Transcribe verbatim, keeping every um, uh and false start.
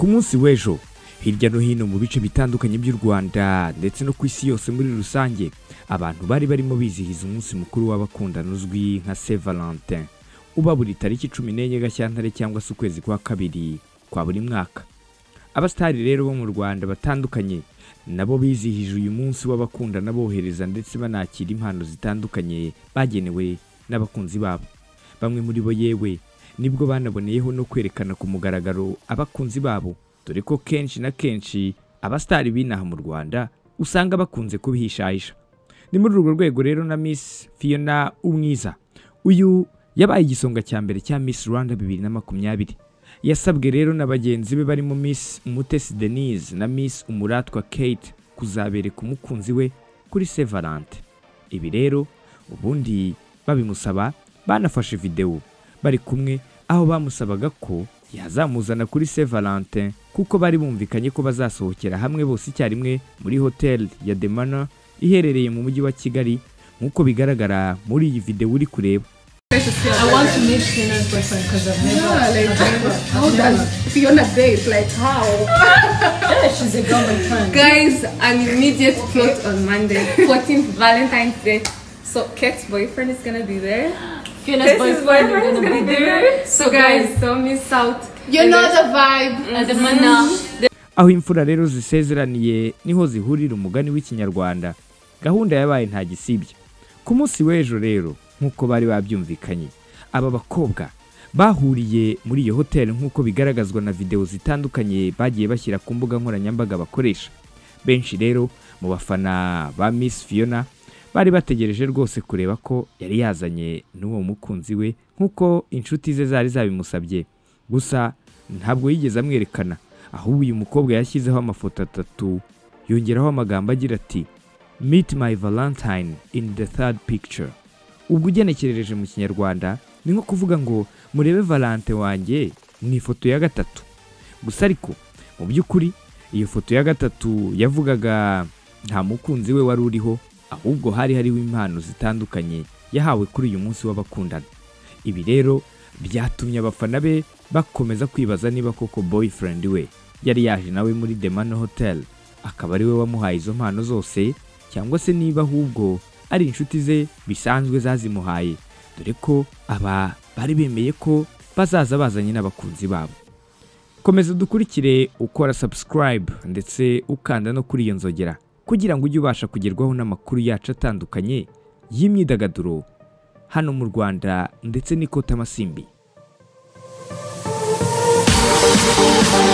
Ku munsi w'ejo hirya no hino mu bice bitandukanye by'u Rwanda ndetse no ku isi yose muri rusange abantu bari barimo bizihiza umunsi mukuru w'abakundana uzwi nka Saint Valentin uba buri tariki cumi n'enye Gashyantare cyangwa se ukwezi kwa kabiri kwa buri mwaka. Abastari rero bo mu Rwanda batandukanye nabo bizihije uyu munsi w'abakundana bohereza ndetse banakira impano zitandukanye bagenewe n'abakunzi babo. Bamwe muri bo yewe nibwo banaboneyeho no kwerekana ku mugaragaro abakunzi babo, dore ko kenshi na kenshi abastari binaha mu Rwanda usanga bakunze kubihishahisha. Ni muri urwo rwego rero na Miss Phiona Umwiza, uyu yabaye igisonga cya mbere cya Miss Rwanda bibiri na makumyabiri. Yasabwe rero na bagenzi be barimo Miss Umutesi Denise na Miss Umuratwa Kate kuzabereka umukunzi we kuri Saint Valentin. Ibi rero ubundi babimusaba banafashe video bari kumwe aho bamusabaga ko yazamuzana kuri Saint Valentin kuko bari bumvikanye ko bazasohokera hamwe bose icyarimwe muri hotel ya The Manor iherereye mu mujyi wa Kigali nkuko bigaragara muri iyi video uri kureba. I want to meet Phiona's boyfriend because I've never. Yeah, like, how does Phiona date? Like, how? Yeah, she's a girlfriend. Guys, an immediate plot on Monday, fourteenth Valentine's Day. So, Kate's boyfriend is gonna be there. Phiona's boyfriend, boyfriend is gonna be there. So, guys, don't miss out. You know the vibe. At the Manor. Aho imfura rero zisezeraniye niho zihurira umugani w'ikinyarwanda. Gahunda yabaye nta gisibye. Ku munsi w'ejo rero nkuko bari babyumvikanye, aba bakobwa bahuriye muri iyo hotel nkuko bigaragazwa na video zitandukanye bagiye bashyira ku mbuga nkoranyambaga bakoresha. Benshi rero mu bafana ba Miss Phiona bari bategereje rwose kureba ko yari yazanye n'uwo mukunzi we nkuko inshuti ze zari zabimusabye. Gusa ntabwo yigeze amwerekana, ahubwo uyu mukobwa yashyizeho amafoto atatu yongeraho amagambo agira ati "Meet my Valentine in the third picture." Ubwo ugenekerereje mu kinyarwanda ni nko kuvuga ngo murebe Valentine wanjye mu ifoto ya gatatu. Gusa ariko mu by'ukuri iyo foto ya gatatu yavugaga nta mukunzi we wari uriho, ahubwo hari hariho impano zitandukanye yahawe kuri uyu munsi w'abakundana. Ibi rero byatumye abafana be bakomeza kwibaza niba koko boyfriend we yari yaje nawe muri The Manor Hotel akaba ari we wamuhaye izo mpano zose, cyangwa se niba ahubwo ari inshuti ze bisanzwe zazimuhaye, dore ko aba bari bemeye ko bazaza bazanye n'abakunzi babo. Komeza dukurikire ukora subscribe ndetse ukanda no kuri iyo nzogera kugira ngo ujye ubasha kugerwaho n'amakuru yacu atandukanye y'imyidagaduro hano mu Rwanda ndetse n'ikota amasimbi.